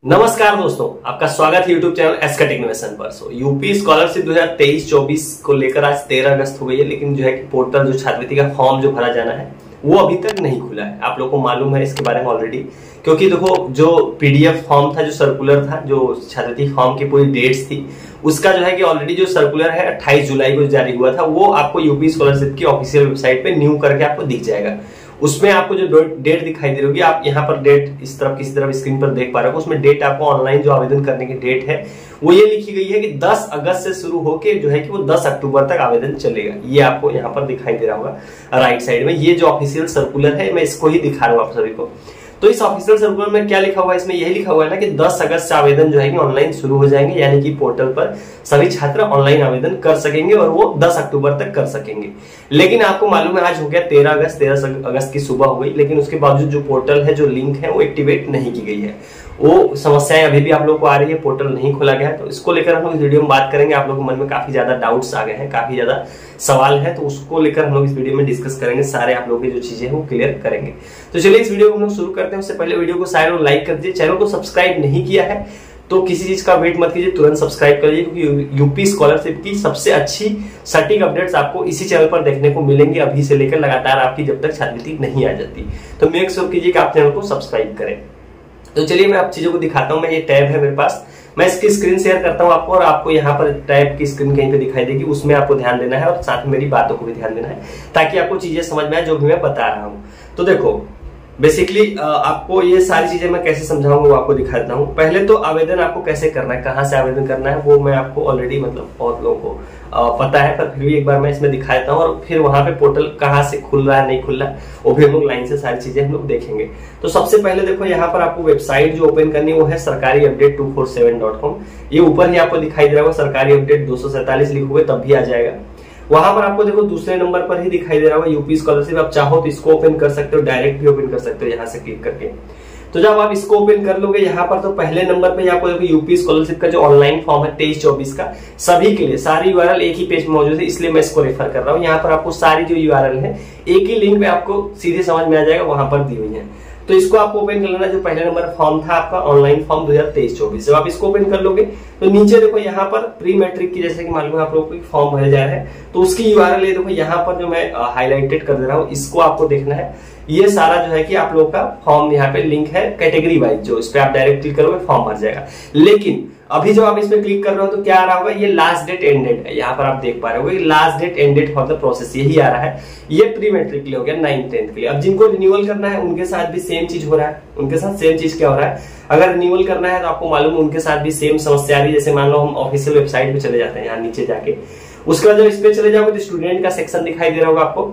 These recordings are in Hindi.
नमस्कार दोस्तों, आपका स्वागत है यूट्यूब चैनल एसका टेक्नोवेशन पर। यूपी स्कॉलरशिप 2023-24 को लेकर आज 13 अगस्त हो गई है, लेकिन जो है कि पोर्टल जो छात्रवृत्ति का फॉर्म जो भरा जाना है वो अभी तक नहीं खुला है। आप लोगों को मालूम है इसके बारे में ऑलरेडी, क्योंकि देखो जो पीडीएफ फॉर्म था, जो सर्कुलर था, जो छात्रवृत्ति फॉर्म की पूरी डेट्स थी, उसका जो है कि ऑलरेडी जो सर्कुलर है 28 जुलाई को जारी हुआ था, वो आपको यूपी स्कॉलरशिप की ऑफिशियल वेबसाइट पे न्यू करके आपको दिख जाएगा। उसमें आपको जो डेट दिखाई दे रही होगी, आप यहाँ पर डेट इस तरफ किसी तरफ स्क्रीन पर देख पा रहे हो, उसमें डेट आपको ऑनलाइन जो आवेदन करने की डेट है वो ये लिखी गई है कि 10 अगस्त से शुरू होके जो है कि वो 10 अक्टूबर तक आवेदन चलेगा। ये आपको यहाँ पर दिखाई दे रहा होगा राइट साइड में। ये जो ऑफिशियल सर्कुलर है, मैं इसको ही दिखा रहा हूँ आप सभी को। तो इस ऑफिशियल सर्कुलर में क्या लिखा हुआ है, इसमें यही लिखा हुआ है ना कि 10 अगस्त से आवेदन जो है कि ऑनलाइन शुरू हो जाएंगे, यानी कि पोर्टल पर सभी छात्र ऑनलाइन आवेदन कर सकेंगे और वो 10 अक्टूबर तक कर सकेंगे। लेकिन आपको मालूम है आज हो गया 13 अगस्त की सुबह हो गई, लेकिन उसके बावजूद जो पोर्टल है, जो लिंक है, वो एक्टिवेट नहीं की गई है। वो समस्याएं अभी भी आप लोग को आ रही है, पोर्टल नहीं खोला गया है। तो इसको लेकर हम लोग इस वीडियो में बात करेंगे। आप लोगों के मन में काफी ज्यादा डाउट्स आ गए हैं, काफी ज्यादा सवाल है, तो उसको लेकर हम लोग इस वीडियो में डिस्कस करेंगे। सारे आप लोगों की जो चीजें हैं वो क्लियर करेंगे। तो चलिए इस वीडियो को हम लोग शुरू करते हैं। उससे पहले वीडियो को शायद लाइक कर दीजिए, चैनल को सब्सक्राइब नहीं किया है तो किसी चीज का वेट मत कीजिए, तुरंत सब्सक्राइब करिए, क्योंकि यूपी स्कॉलरशिप की सबसे अच्छी सटीक अपडेट्स आपको इसी चैनल पर देखने को मिलेंगे, अभी से लेकर लगातार आपकी जब तक छात्रवृत्ति नहीं आ जाती। तो मेक श्योर कीजिए कि आप चैनल को सब्सक्राइब करें। तो चलिए मैं आप चीजों को दिखाता हूं। मैं ये टैब है मेरे पास, मैं इसकी स्क्रीन शेयर करता हूं आपको, और आपको यहाँ पर टैब की स्क्रीन कहीं पे दिखाई देगी, उसमें आपको ध्यान देना है और साथ में मेरी बातों को भी ध्यान देना है, ताकि आपको चीजें समझ में आए जो भी मैं बता रहा हूँ। तो देखो बेसिकली आपको ये सारी चीजें मैं कैसे समझाऊंगा वो आपको दिखा देता हूँ। पहले तो आवेदन आपको कैसे करना है, कहाँ से आवेदन करना है, वो मैं आपको ऑलरेडी मतलब बहुत लोगों को पता है, पर फिर भी एक बार मैं इसमें दिखा देता हूँ। और फिर वहां पे पोर्टल कहाँ से खुल रहा है, नहीं खुल रहा है, वो भी हम लोग लाइन से सारी चीजें हम लोग देखेंगे। तो सबसे पहले देखो यहाँ पर आपको वेबसाइट जो ओपन करनी है वो है सरकारी अपडेट 247.com। ये ऊपर ही आपको दिखाई दे रहा होगा सरकारी अपडेट 247 लिखोगे तब भी आ जाएगा। वहां पर आपको देखो दूसरे नंबर पर ही दिखाई दे रहा होगा यूपी स्कॉलरशिप। आप चाहो तो इसको ओपन कर सकते हो, डायरेक्ट भी ओपन कर सकते हो यहाँ से क्लिक करके। तो जब आप इसको ओपन कर लोगे यहाँ पर, तो पहले नंबर पे आपको देखो यूपी स्कॉलरशिप का जो ऑनलाइन फॉर्म है 23-24 का, सभी के लिए सारी यूआरएल एक ही पेज में मौजूद है, इसलिए मैं इसको रेफर कर रहा हूँ। यहाँ पर आपको सारी जो यूआरएल है एक ही लिंक में आपको सीधे समझ में आ जाएगा, वहां पर दी हुई है। तो इसको आपको ओपन कर लेना। जो पहले नंबर फॉर्म था आपका ऑनलाइन फॉर्म 2023-24, जब आप इसको ओपन कर लोगे तो नीचे देखो यहाँ पर प्री मैट्रिक की, जैसे कि मालूम है आप लोगों को फॉर्म भरे जा रहा है, तो उसकी यूआरएल देखो यहाँ पर जो मैं हाईलाइटेड कर दे रहा हूँ, इसको आपको देखना है। ये सारा जो है कि आप लोगों का फॉर्म यहाँ पे लिंक है कैटेगरी वाइज, जो इस पे आप डायरेक्ट क्लिक करोगे फॉर्म भर जाएगा। लेकिन अभी जब आप इसमें क्लिक कर रहे हो तो क्या आ रहा होगा, ये लास्ट डेट एंड डेट है। यहाँ पर आप देख पा रहे हो last date end date for the process, यही आ रहा है। ये प्री मैट्रिक के लिए हो गया, 9th-10th के लिए। अब जिनको रिन्यूअल करना है उनके साथ भी सेम चीज हो रहा है। उनके साथ सेम चीज क्या हो रहा है, अगर रिन्यूअल करना है तो आपको मालूम है उनके साथ भी सेम समस्या आ रही है। जैसे मान लो हम ऑफिशियल वेबसाइट पे चले जाते हैं, यहाँ नीचे जाके, उसके बाद जब इस पे चले जाओगे तो स्टूडेंट का सेक्शन दिखाई दे रहा होगा आपको,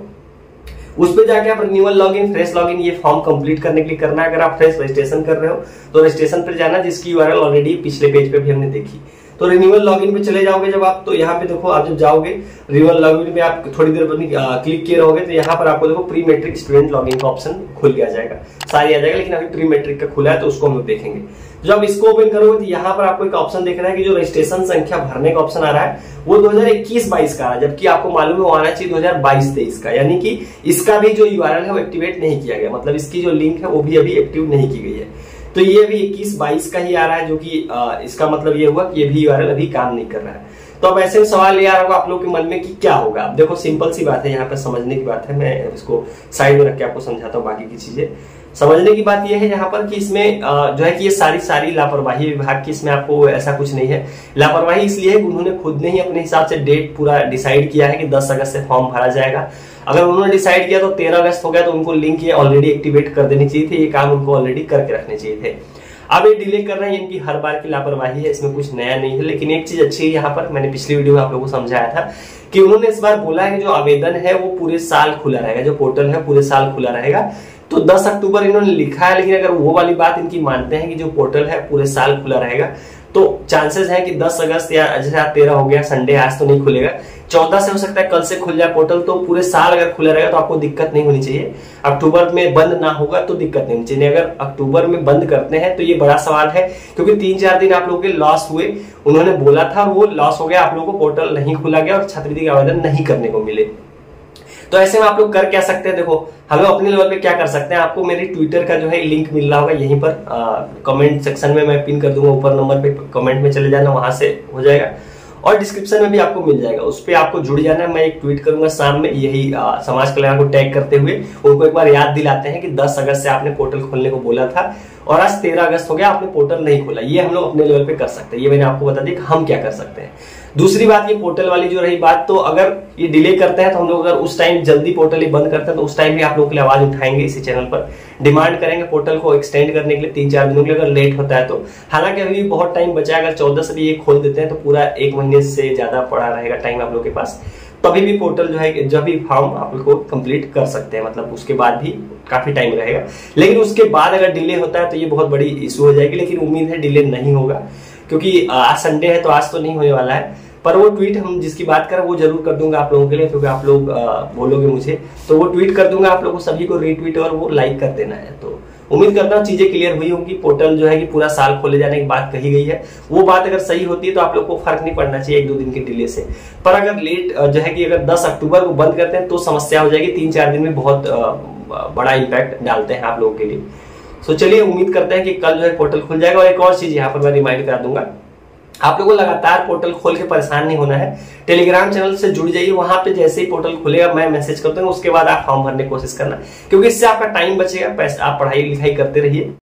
उस पे जाके आप रिन्यूअल लॉगिन, फ्रेश लॉगिन, ये फॉर्म कंप्लीट करने के लिए करना है। अगर आप फ्रेश रजिस्ट्रेशन कर रहे हो तो रजिस्ट्रेशन पर जाना, जिसकी यूआरएल ऑलरेडी पिछले पेज पे भी हमने देखी। तो रिन्यूअल लॉगिन पे चले जाओगे जब आप, तो यहाँ पे देखो आप जब जाओगे रिन्यूअल लॉगिन पे आप थोड़ी देर क्लिक किए रहोगे तो यहाँ पर आपको देखो प्री मैट्रिक स्टूडेंट लॉगिन का ऑप्शन खुल के आ जाएगा, सारी आ जाएगा। लेकिन अभी प्री मैट्रिक का खुला है तो उसको हम लोग देखेंगे। जब इसको ओपन करोगे तो यहाँ पर आपको एक ऑप्शन देख रहा है कि जो रजिस्ट्रेशन संख्या भरने का ऑप्शन आ रहा है वो 2021-22 का आ रहा है, जबकि आपको मालूम है वो आना चाहिए 2022-23 का। यानी कि इसका भी जो यूआरएल है वो एक्टिवेट नहीं किया गया, मतलब इसकी जो लिंक है वो भी अभी एक्टिव नहीं की गई है। तो ये अभी 21-22 का ही आ रहा है, जो कि इसका मतलब ये हुआ कि ये भी यूआरएल अभी काम नहीं कर रहा है। तो अब ऐसे में सवाल ये आ रहा होगा आप लोग के मन में कि क्या होगा। अब देखो सिंपल सी बात है, यहाँ पे समझने की बात है। मैं इसको साइड में रख के आपको समझाता हूँ बाकी की चीजें। समझने की बात यह है यहाँ पर कि इसमें जो है कि ये सारी लापरवाही विभाग की, इसमें आपको ऐसा कुछ नहीं है। लापरवाही इसलिए है कि उन्होंने खुद ने ही अपने हिसाब से डेट पूरा डिसाइड किया है कि 10 अगस्त से फॉर्म भरा जाएगा। अगर उन्होंने डिसाइड किया तो 13 अगस्त हो गया, तो उनको लिंक ये ऑलरेडी एक्टिवेट कर देनी चाहिए थी, ये काम उनको ऑलरेडी करके रखने चाहिए थे। अब ये डिले कर रहे हैं, इनकी हर बार की लापरवाही है, इसमें कुछ नया नहीं है। लेकिन एक चीज अच्छी है, यहाँ पर मैंने पिछली वीडियो में आप लोगों को समझाया था कि उन्होंने इस बार बोला है कि जो आवेदन है वो पूरे साल खुला रहेगा, जो पोर्टल है पूरे साल खुला रहेगा। तो 10 अक्टूबर इन्होंने लिखा है, लेकिन अगर वो वाली बात इनकी मानते हैं कि जो पोर्टल है पूरे साल खुला रहेगा, तो चांसेस है कि 10 अगस्त या जैसे 13 हो गया, संडे आज तो नहीं खुलेगा, 14 से हो सकता है कल से खुल जाए पोर्टल। तो पूरे साल अगर खुला रहेगा तो आपको दिक्कत नहीं होनी चाहिए। अक्टूबर में बंद ना होगा तो दिक्कत नहीं होनी चाहिए। अगर अक्टूबर में बंद करते हैं तो ये बड़ा सवाल है, क्योंकि 3-4 दिन आप लोगों के लॉस हुए। उन्होंने बोला था, वो लॉस हो गया, आप लोगों को पोर्टल नहीं खुला गया और छात्रवृत्ति का आवेदन नहीं करने को मिले। तो ऐसे में आप लोग कर क्या सकते हैं, देखो हम लोग अपने लेवल पे क्या कर सकते हैं, आपको मेरी ट्विटर का जो है लिंक मिल रहा होगा यहीं पर कमेंट सेक्शन में मैं पिन कर दूंगा, ऊपर नंबर पे कमेंट में चले जाना, वहां से हो जाएगा। और डिस्क्रिप्शन में भी आपको मिल जाएगा, उस पर आपको जुड़ जाना है। मैं एक ट्वीट करूंगा शाम में, यही समाज कल्याण को टैग करते हुए उनको एक बार याद दिलाते हैं कि 10 अगस्त से आपने पोर्टल खोलने को बोला था और आज 13 अगस्त हो गया, आपने पोर्टल नहीं खोला। ये हम लोग अपने लेवल पे कर सकते हैं, ये मैंने आपको बता दिया कि हम क्या कर सकते हैं। दूसरी बात, ये पोर्टल वाली जो रही बात, तो अगर ये डिले करते हैं तो हम लोग अगर उस टाइम जल्दी पोर्टल ही बंद करते हैं तो उस टाइम भी आप लोगों के लिए आवाज उठाएंगे, इसी चैनल पर डिमांड करेंगे पोर्टल को एक्सटेंड करने के लिए 3-4 दिनों के लिए, अगर लेट होता है तो। हालांकि अभी भी बहुत टाइम बचा है, अगर 14 से भी ये खोल देते हैं तो पूरा 1 महीने से ज्यादा पड़ा रहेगा टाइम आप लोगों के पास, तभी भी पोर्टल जो है जब भी फॉर्म आप लोग को कंप्लीट कर सकते हैं, मतलब उसके बाद भी काफी टाइम रहेगा। लेकिन उसके बाद अगर डिले होता है तो ये बहुत बड़ी इशू हो जाएगी, लेकिन उम्मीद है डिले नहीं होगा, क्योंकि आज संडे है तो आज तो नहीं होने वाला है। पर वो ट्वीट हम जिसकी बात करें वो जरूर कर दूंगा आप लोगों के लिए, क्योंकि आप लोग बोलोगे मुझे, तो वो ट्वीट कर दूंगा आप लोगों को, सभी को रीट्वीट और वो लाइक कर देना है। तो उम्मीद करता हूँ चीजें क्लियर हुई होंगी। पोर्टल जो है कि पूरा साल खोले जाने की बात कही गई है, वो बात अगर सही होती है तो आप लोग को फर्क नहीं पड़ना चाहिए 1-2 दिन के डिले से। पर अगर लेट जो है कि अगर 10 अक्टूबर को बंद करते हैं तो समस्या हो जाएगी, 3-4 दिन में बहुत बड़ा इंपैक्ट डालते हैं आप लोगों के लिए। तो चलिए उम्मीद करते हैं कि कल जो है पोर्टल खुल जाएगा। और एक और चीज यहाँ पर मैं रिमाइंड करा दूंगा, आप लोगों को लगातार पोर्टल खोल के परेशान नहीं होना है। टेलीग्राम चैनल से जुड़ जाइए, वहां पे जैसे ही पोर्टल खुलेगा मैं मैसेज कर दूंगा, उसके बाद आप फॉर्म भरने की कोशिश करना, क्योंकि इससे आपका टाइम बचेगा, पैसा आप पढ़ाई लिखाई करते रहिए।